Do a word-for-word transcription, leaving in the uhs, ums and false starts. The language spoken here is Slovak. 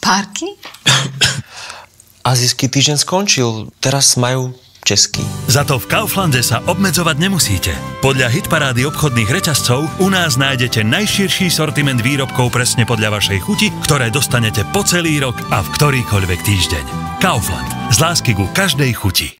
párky? Azijský týždeň skončil, teraz majú český. Za to v Kauflande sa obmedzovať nemusíte. Podľa hitparády obchodných reťazcov u nás nájdete najširší sortiment výrobkov presne podľa vašej chuti, ktoré dostanete po celý rok a v ktorýkoľvek týždeň. Kaufland. Z lásky ku každej chuti.